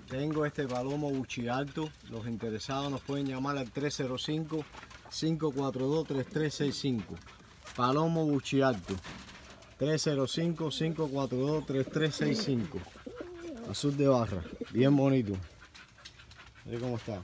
Tengo este palomo buchialto. Los interesados nos pueden llamar al 305-542-3365. Palomo buchialto. 305-542-3365. Azul de barra. Bien bonito. Mire cómo está.